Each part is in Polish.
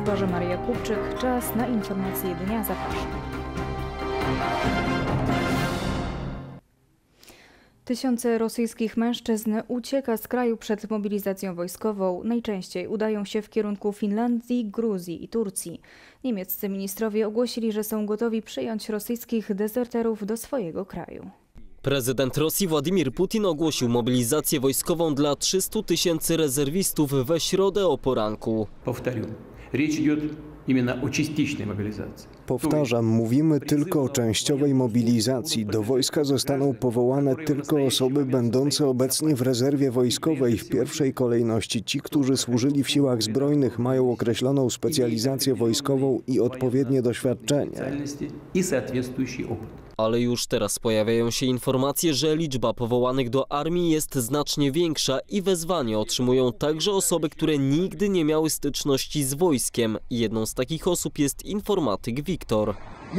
Maria Kupczyk. Czas na informacje dnia. Zapraszam. Tysiące rosyjskich mężczyzn ucieka z kraju przed mobilizacją wojskową. Najczęściej udają się w kierunku Finlandii, Gruzji i Turcji. Niemieccy ministrowie ogłosili, że są gotowi przyjąć rosyjskich dezerterów do swojego kraju. Prezydent Rosji Władimir Putin ogłosił mobilizację wojskową dla 300 000 rezerwistów we środę o poranku. Powtarzam, mówimy tylko o częściowej mobilizacji. Do wojska zostaną powołane tylko osoby będące obecnie w rezerwie wojskowej. W pierwszej kolejności ci, którzy służyli w siłach zbrojnych, mają określoną specjalizację wojskową i odpowiednie doświadczenie. Ale już teraz pojawiają się informacje, że liczba powołanych do armii jest znacznie większa i wezwanie otrzymują także osoby, które nigdy nie miały styczności z wojskiem. Jedną z takich osób jest informatyk Wiktor.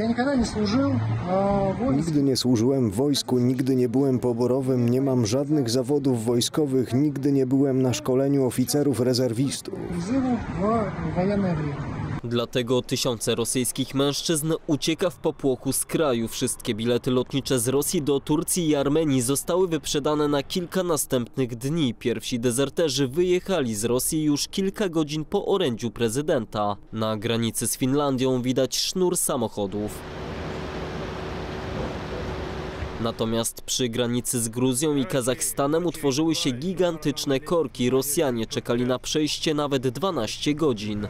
Nigdy nie służyłem w wojsku, nigdy nie byłem poborowym, nie mam żadnych zawodów wojskowych, nigdy nie byłem na szkoleniu oficerów rezerwistów. Dlatego tysiące rosyjskich mężczyzn ucieka w popłochu z kraju. Wszystkie bilety lotnicze z Rosji do Turcji i Armenii zostały wyprzedane na kilka następnych dni. Pierwsi dezerterzy wyjechali z Rosji już kilka godzin po orędziu prezydenta. Na granicy z Finlandią widać sznur samochodów. Natomiast przy granicy z Gruzją i Kazachstanem utworzyły się gigantyczne korki. Rosjanie czekali na przejście nawet 12 godzin.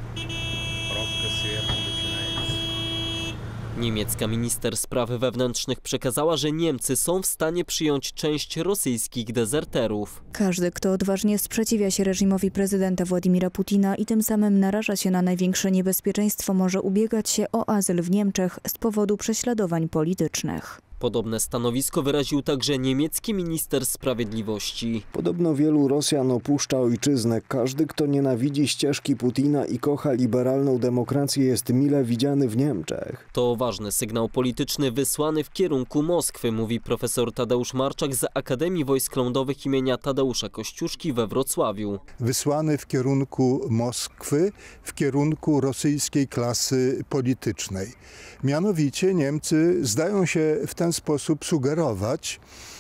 Niemiecka minister spraw wewnętrznych przekazała, że Niemcy są w stanie przyjąć część rosyjskich dezerterów. Każdy, kto odważnie sprzeciwia się reżimowi prezydenta Władimira Putina i tym samym naraża się na największe niebezpieczeństwo, może ubiegać się o azyl w Niemczech z powodu prześladowań politycznych. Podobne stanowisko wyraził także niemiecki minister sprawiedliwości. Podobno wielu Rosjan opuszcza ojczyznę. Każdy, kto nienawidzi ścieżki Putina i kocha liberalną demokrację, jest mile widziany w Niemczech. To ważny sygnał polityczny wysłany w kierunku Moskwy, mówi profesor Tadeusz Marczak z Akademii Wojsk Lądowych imienia Tadeusza Kościuszki we Wrocławiu. Wysłany w kierunku Moskwy, w kierunku rosyjskiej klasy politycznej. Mianowicie Niemcy zdają się w ten sposób sugerować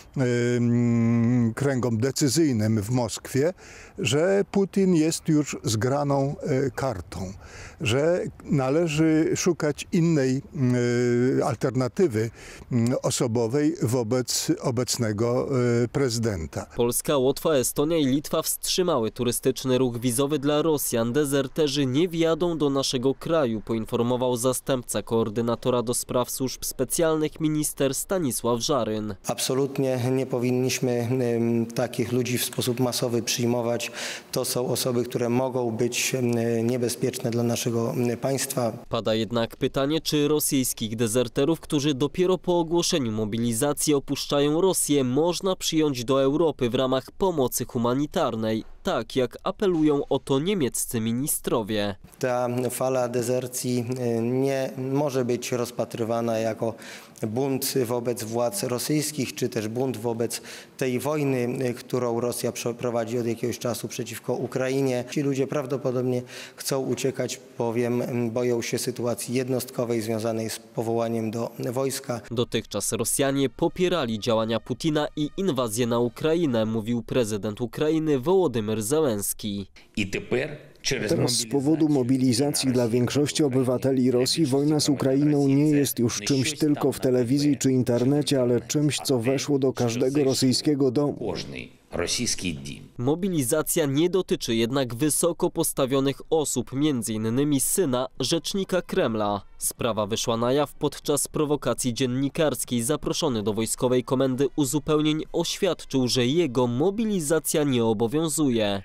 kręgom decyzyjnym w Moskwie, że Putin jest już zgraną kartą, że należy szukać innej alternatywy osobowej wobec obecnego prezydenta. Polska, Łotwa, Estonia i Litwa wstrzymały turystyczny ruch wizowy dla Rosjan. Dezerterzy nie wjadą do naszego kraju, poinformował zastępca koordynatora do spraw służb specjalnych minister Stanisław Żaryn. Absolutnie nie powinniśmy takich ludzi w sposób masowy przyjmować. To są osoby, które mogą być niebezpieczne dla naszego państwa. Pada jednak pytanie, czy rosyjskich dezerterów, którzy dopiero po ogłoszeniu mobilizacji opuszczają Rosję, można przyjąć do Europy w ramach pomocy humanitarnej, tak jak apelują o to niemieccy ministrowie. Ta fala dezercji nie może być rozpatrywana jako bunt wobec władz rosyjskich, czy też bunt wobec tej wojny, którą Rosja prowadzi od jakiegoś czasu przeciwko Ukrainie. Ci ludzie prawdopodobnie chcą uciekać, bowiem boją się sytuacji jednostkowej związanej z powołaniem do wojska. Dotychczas Rosjanie popierali działania Putina i inwazję na Ukrainę, mówił prezydent Ukrainy Wołodymyr Zełenski. Teraz z powodu mobilizacji dla większości obywateli Rosji wojna z Ukrainą nie jest już czymś tylko w telewizji czy internecie, ale czymś, co weszło do każdego rosyjskiego domu. Mobilizacja nie dotyczy jednak wysoko postawionych osób, m.in. syna rzecznika Kremla. Sprawa wyszła na jaw podczas prowokacji dziennikarskiej. Zaproszony do wojskowej komendy uzupełnień oświadczył, że jego mobilizacja nie obowiązuje.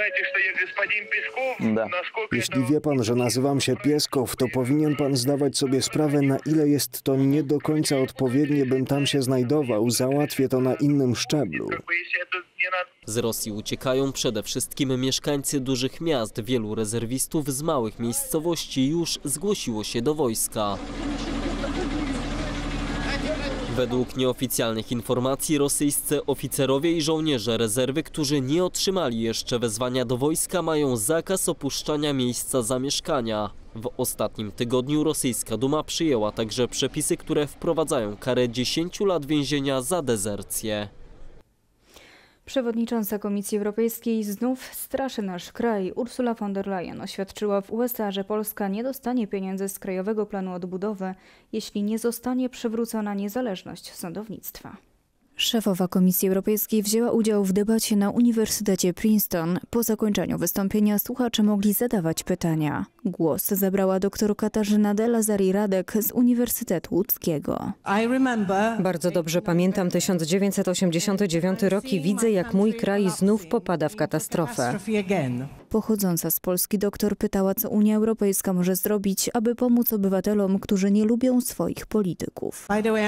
Jeśli wie pan, że nazywam się Pieskow, to powinien pan zdawać sobie sprawę, na ile jest to nie do końca odpowiednie, bym tam się znajdował. Załatwię to na innym szczeblu. Z Rosji uciekają przede wszystkim mieszkańcy dużych miast. Wielu rezerwistów z małych miejscowości już zgłosiło się do wojska. Według nieoficjalnych informacji rosyjscy oficerowie i żołnierze rezerwy, którzy nie otrzymali jeszcze wezwania do wojska, mają zakaz opuszczania miejsca zamieszkania. W ostatnim tygodniu rosyjska Duma przyjęła także przepisy, które wprowadzają karę 10 lat więzienia za dezercję. Przewodnicząca Komisji Europejskiej znów straszy nasz kraj. Ursula von der Leyen oświadczyła w USA, że Polska nie dostanie pieniędzy z Krajowego Planu Odbudowy, jeśli nie zostanie przywrócona niezależność sądownictwa. Szefowa Komisji Europejskiej wzięła udział w debacie na Uniwersytecie Princeton. Po zakończeniu wystąpienia słuchacze mogli zadawać pytania. Głos zabrała dr Katarzyna de Lazari-Radek z Uniwersytetu Łódzkiego. Bardzo dobrze pamiętam 1989 rok i widzę, jak mój kraj znów popada w katastrofę. Pochodząca z Polski doktor pytała, co Unia Europejska może zrobić, aby pomóc obywatelom, którzy nie lubią swoich polityków.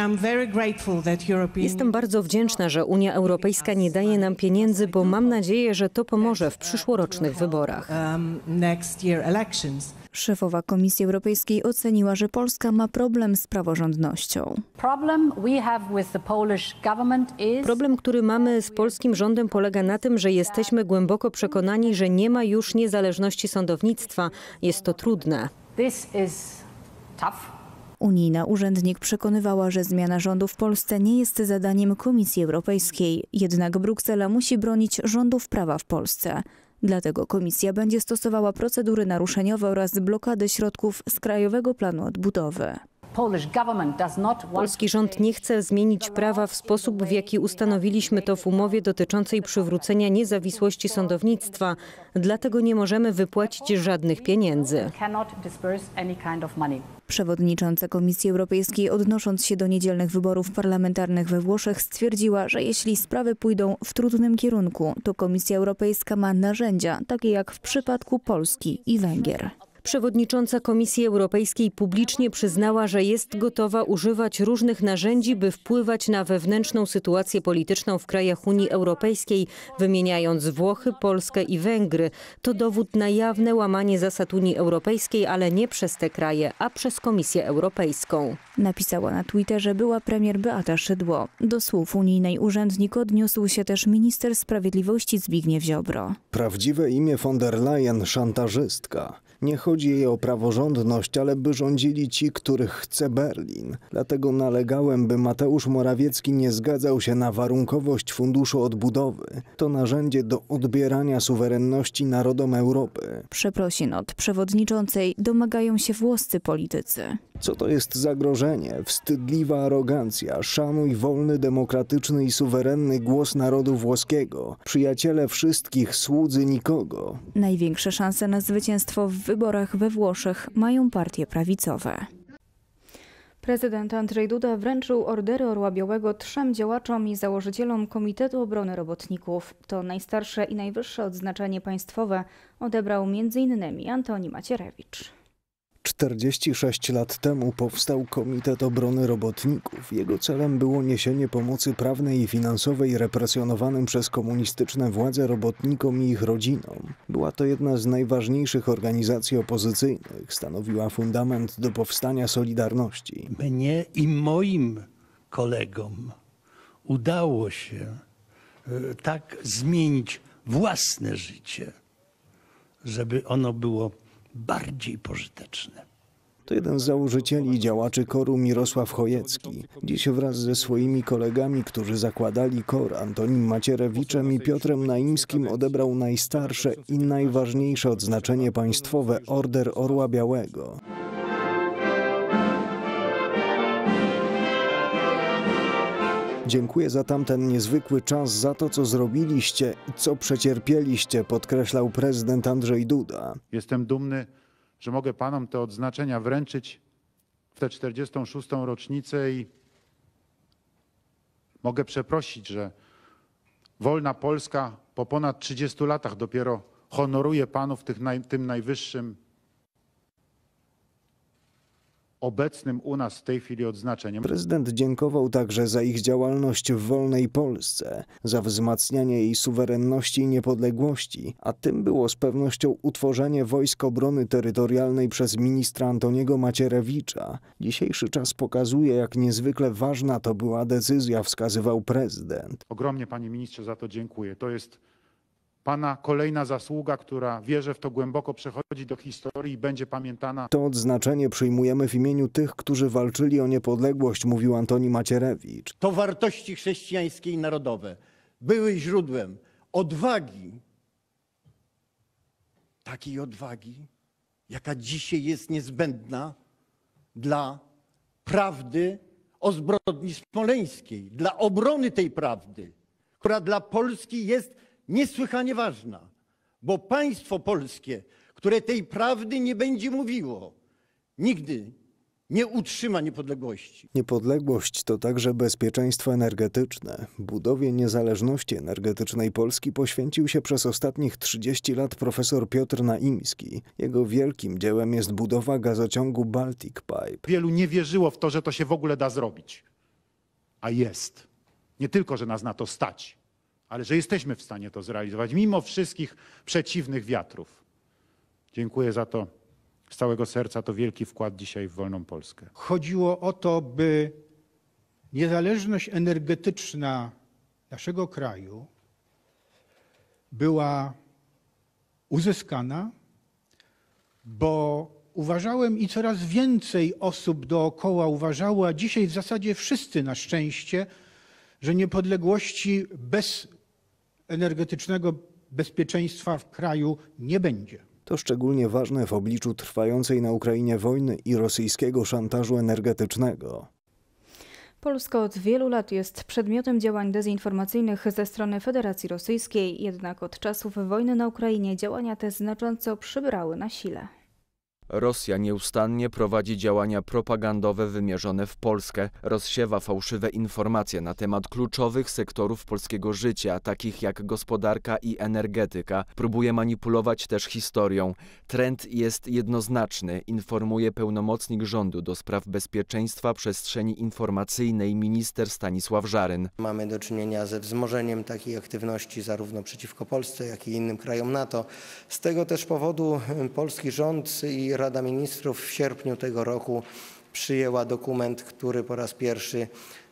Jestem bardzo wdzięczna, że Unia Europejska nie daje nam pieniędzy, bo mam nadzieję, że to pomoże w przyszłorocznych wyborach. Szefowa Komisji Europejskiej oceniła, że Polska ma problem z praworządnością. Problem, który mamy z polskim rządem, polega na tym, że jesteśmy głęboko przekonani, że nie ma już niezależności sądownictwa. Jest to trudne. Unijna urzędnik przekonywała, że zmiana rządu w Polsce nie jest zadaniem Komisji Europejskiej. Jednak Bruksela musi bronić rządów prawa w Polsce. Dlatego Komisja będzie stosowała procedury naruszeniowe oraz blokady środków z Krajowego Planu Odbudowy. Polski rząd nie chce zmienić prawa w sposób, w jaki ustanowiliśmy to w umowie dotyczącej przywrócenia niezawisłości sądownictwa. Dlatego nie możemy wypłacić żadnych pieniędzy. Przewodnicząca Komisji Europejskiej, odnosząc się do niedzielnych wyborów parlamentarnych we Włoszech, stwierdziła, że jeśli sprawy pójdą w trudnym kierunku, to Komisja Europejska ma narzędzia, takie jak w przypadku Polski i Węgier. Przewodnicząca Komisji Europejskiej publicznie przyznała, że jest gotowa używać różnych narzędzi, by wpływać na wewnętrzną sytuację polityczną w krajach Unii Europejskiej, wymieniając Włochy, Polskę i Węgry. To dowód na jawne łamanie zasad Unii Europejskiej, ale nie przez te kraje, a przez Komisję Europejską. Napisała na Twitterze była premier Beata Szydło. Do słów unijnej urzędnik odniósł się też minister sprawiedliwości Zbigniew Ziobro. Prawdziwe imię von der Leyen szantażystka. Nie chodzi jej o praworządność, ale by rządzili ci, których chce Berlin. Dlatego nalegałem, by Mateusz Morawiecki nie zgadzał się na warunkowość Funduszu Odbudowy. To narzędzie do odbierania suwerenności narodom Europy. Przeprosin od przewodniczącej domagają się włoscy politycy. Co to jest zagrożenie? Wstydliwa arogancja. Szanuj wolny, demokratyczny i suwerenny głos narodu włoskiego. Przyjaciele wszystkich, słudzy nikogo. Największe szanse na zwycięstwo w wyborach we Włoszech mają partie prawicowe. Prezydent Andrzej Duda wręczył Ordery Orła Białego 3 działaczom i założycielom Komitetu Obrony Robotników. To najstarsze i najwyższe odznaczenie państwowe odebrał m.in. Antoni Macierewicz. 46 lat temu powstał Komitet Obrony Robotników. Jego celem było niesienie pomocy prawnej i finansowej represjonowanym przez komunistyczne władze robotnikom i ich rodzinom. Była to jedna z najważniejszych organizacji opozycyjnych. Stanowiła fundament do powstania Solidarności. Mnie i moim kolegom udało się tak zmienić własne życie, żeby ono było bardziej pożyteczne. To jeden z założycieli i działaczy KOR-u Mirosław Chojecki. Dziś wraz ze swoimi kolegami, którzy zakładali KOR, Antonim Macierewiczem i Piotrem Naimskim, odebrał najstarsze i najważniejsze odznaczenie państwowe Order Orła Białego. Dziękuję za tamten niezwykły czas, za to, co zrobiliście i co przecierpieliście, podkreślał prezydent Andrzej Duda. Jestem dumny, że mogę panom te odznaczenia wręczyć w tę 46. rocznicę i mogę przeprosić, że wolna Polska po ponad 30 latach dopiero honoruje panów tym najwyższym obecnym u nas w tej chwili odznaczeniem. Prezydent dziękował także za ich działalność w wolnej Polsce, za wzmacnianie jej suwerenności i niepodległości, a tym było z pewnością utworzenie Wojsk Obrony Terytorialnej przez ministra Antoniego Macierewicza. Dzisiejszy czas pokazuje, jak niezwykle ważna to była decyzja, wskazywał prezydent. Ogromnie, panie ministrze, za to dziękuję. To jest pana kolejna zasługa, która, wierzę w to głęboko, przechodzi do historii i będzie pamiętana. To odznaczenie przyjmujemy w imieniu tych, którzy walczyli o niepodległość, mówił Antoni Macierewicz. To wartości chrześcijańskie i narodowe były źródłem odwagi, takiej odwagi, jaka dzisiaj jest niezbędna dla prawdy o zbrodni smoleńskiej, dla obrony tej prawdy, która dla Polski jest niesłychanie ważna, bo państwo polskie, które tej prawdy nie będzie mówiło, nigdy nie utrzyma niepodległości. Niepodległość to także bezpieczeństwo energetyczne. Budowie niezależności energetycznej Polski poświęcił się przez ostatnich 30 lat profesor Piotr Naimski. Jego wielkim dziełem jest budowa gazociągu Baltic Pipe. Wielu nie wierzyło w to, że to się w ogóle da zrobić. A jest. Nie tylko, że nas na to stać, ale że jesteśmy w stanie to zrealizować, mimo wszystkich przeciwnych wiatrów. Dziękuję za to z całego serca. To wielki wkład dzisiaj w wolną Polskę. Chodziło o to, by niezależność energetyczna naszego kraju była uzyskana, bo uważałem i coraz więcej osób dookoła uważało, a dzisiaj w zasadzie wszyscy na szczęście, że niepodległości bez energetycznego bezpieczeństwa w kraju nie będzie. To szczególnie ważne w obliczu trwającej na Ukrainie wojny i rosyjskiego szantażu energetycznego. Polska od wielu lat jest przedmiotem działań dezinformacyjnych ze strony Federacji Rosyjskiej, jednak od czasów wojny na Ukrainie działania te znacząco przybrały na sile. Rosja nieustannie prowadzi działania propagandowe wymierzone w Polskę, rozsiewa fałszywe informacje na temat kluczowych sektorów polskiego życia, takich jak gospodarka i energetyka. Próbuje manipulować też historią. Trend jest jednoznaczny, informuje pełnomocnik rządu do spraw bezpieczeństwa przestrzeni informacyjnej minister Stanisław Żaryn. Mamy do czynienia ze wzmożeniem takiej aktywności zarówno przeciwko Polsce, jak i innym krajom NATO. Z tego też powodu polski rząd i Rada Ministrów w sierpniu tego roku przyjęła dokument, który po raz pierwszy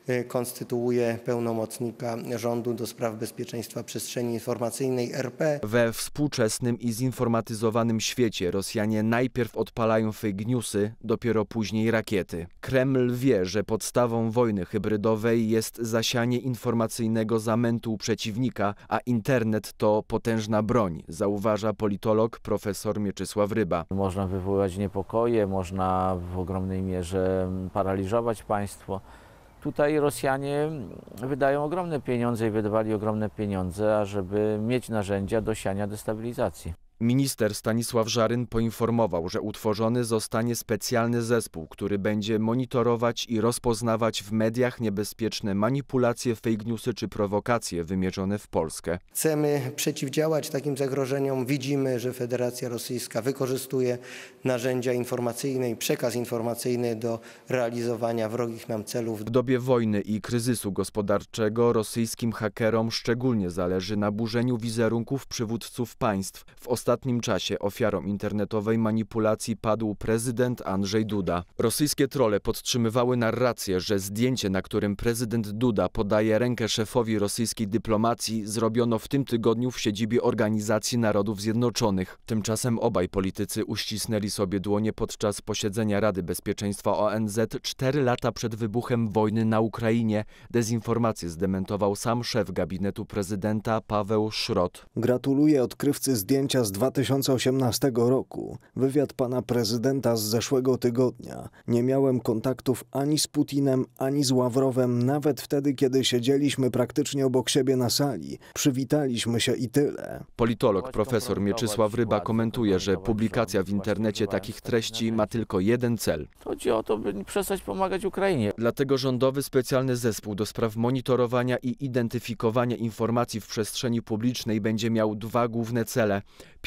konstytuuje pełnomocnika rządu do spraw bezpieczeństwa przestrzeni informacyjnej RP. We współczesnym i zinformatyzowanym świecie Rosjanie najpierw odpalają fake newsy, dopiero później rakiety. Kreml wie, że podstawą wojny hybrydowej jest zasianie informacyjnego zamętu u przeciwnika, a internet to potężna broń, zauważa politolog profesor Mieczysław Ryba. Można wywołać niepokoje, można w ogromnej mierze paraliżować państwo. Tutaj Rosjanie wydają ogromne pieniądze i wydawali ogromne pieniądze, ażeby mieć narzędzia do siania destabilizacji. Minister Stanisław Żaryn poinformował, że utworzony zostanie specjalny zespół, który będzie monitorować i rozpoznawać w mediach niebezpieczne manipulacje, fake newsy czy prowokacje wymierzone w Polskę. Chcemy przeciwdziałać takim zagrożeniom. Widzimy, że Federacja Rosyjska wykorzystuje narzędzia informacyjne i przekaz informacyjny do realizowania wrogich nam celów. W dobie wojny i kryzysu gospodarczego rosyjskim hakerom szczególnie zależy na burzeniu wizerunków przywódców państw. W ostatnim czasie ofiarą internetowej manipulacji padł prezydent Andrzej Duda. Rosyjskie trolle podtrzymywały narrację, że zdjęcie, na którym prezydent Duda podaje rękę szefowi rosyjskiej dyplomacji, zrobiono w tym tygodniu w siedzibie Organizacji Narodów Zjednoczonych. Tymczasem obaj politycy uścisnęli sobie dłonie podczas posiedzenia Rady Bezpieczeństwa ONZ 4 lata przed wybuchem wojny na Ukrainie. Dezinformację zdementował sam szef gabinetu prezydenta Paweł Szrot. Gratuluję odkrywcy zdjęcia z 2018 roku. Wywiad pana prezydenta z zeszłego tygodnia. Nie miałem kontaktów ani z Putinem, ani z Ławrowem, nawet wtedy, kiedy siedzieliśmy praktycznie obok siebie na sali. Przywitaliśmy się i tyle. Politolog profesor Mieczysław Ryba komentuje, że publikacja w internecie takich treści ma tylko jeden cel. Chodzi o to, by przestać pomagać Ukrainie. Dlatego rządowy specjalny zespół do spraw monitorowania i identyfikowania informacji w przestrzeni publicznej będzie miał dwa główne cele.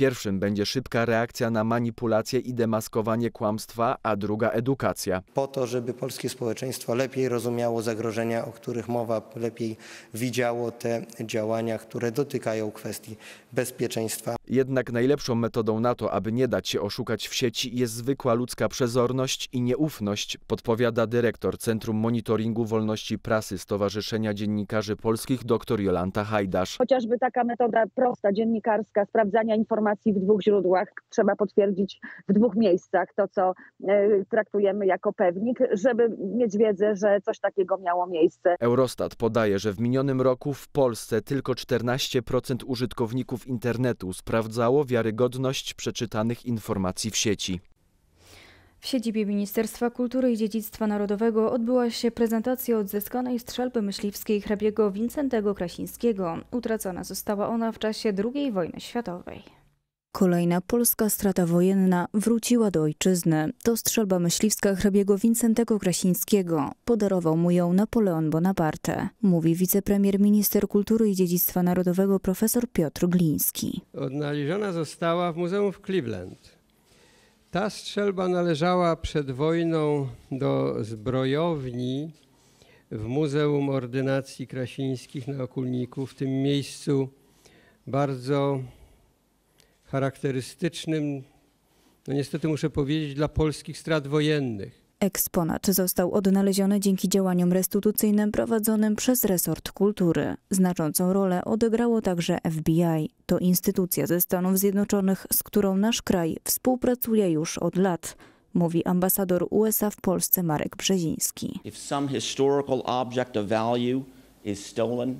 Pierwszym będzie szybka reakcja na manipulacje i demaskowanie kłamstwa, a druga edukacja. Po to, żeby polskie społeczeństwo lepiej rozumiało zagrożenia, o których mowa, lepiej widziało te działania, które dotykają kwestii bezpieczeństwa. Jednak najlepszą metodą na to, aby nie dać się oszukać w sieci, jest zwykła ludzka przezorność i nieufność, podpowiada dyrektor Centrum Monitoringu Wolności Prasy Stowarzyszenia Dziennikarzy Polskich dr Jolanta Hajdasz. Chociażby taka metoda prosta, dziennikarska, sprawdzania informacji w dwóch źródłach. Trzeba potwierdzić w dwóch miejscach to, co traktujemy jako pewnik, żeby mieć wiedzę, że coś takiego miało miejsce. Eurostat podaje, że w minionym roku w Polsce tylko 14% użytkowników internetu sprawdzało wiarygodność przeczytanych informacji w sieci. W siedzibie Ministerstwa Kultury i Dziedzictwa Narodowego odbyła się prezentacja odzyskanej strzelby myśliwskiej hrabiego Wincentego Krasińskiego. Utracona została ona w czasie II wojny światowej. Kolejna polska strata wojenna wróciła do ojczyzny. To strzelba myśliwska hrabiego Wincentego Krasińskiego. Podarował mu ją Napoleon Bonaparte, mówi wicepremier minister kultury i dziedzictwa narodowego profesor Piotr Gliński. Odnaleziona została w muzeum w Cleveland. Ta strzelba należała przed wojną do zbrojowni w Muzeum Ordynacji Krasińskich na Okulniku, w tym miejscu bardzo charakterystycznym, no niestety muszę powiedzieć, dla polskich strat wojennych. Eksponat został odnaleziony dzięki działaniom restytucyjnym prowadzonym przez resort kultury. Znaczącą rolę odegrało także FBI. To instytucja ze Stanów Zjednoczonych, z którą nasz kraj współpracuje już od lat, mówi ambasador USA w Polsce Marek Brzeziński. If some historical object of value is stolen,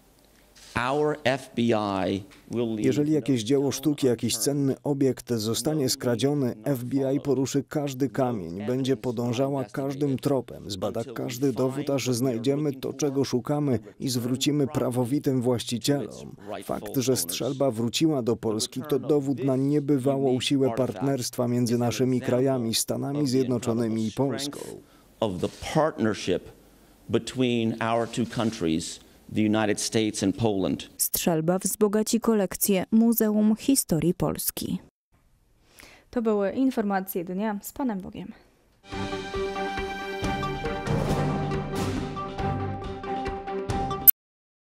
our FBI will leave. Jeżeli jakieś dzieło sztuki, jakiś cenny obiekt zostanie skradziony, FBI poruszy każdy kamień, będzie podążała każdym tropem, zbada każdy dowód, aż znajdziemy to, czego szukamy i zwrócimy prawowitym właścicielom. Fakt, że strzelba wróciła do Polski, to dowód na niebywałą siłę partnerstwa między naszymi krajami, Stanami Zjednoczonymi i Polską. Of the partnership between our two countries, the United States and Poland. Strzelba wzbogaci kolekcję Muzeum Historii Polski. To były informacje dnia z Panem Bogiem.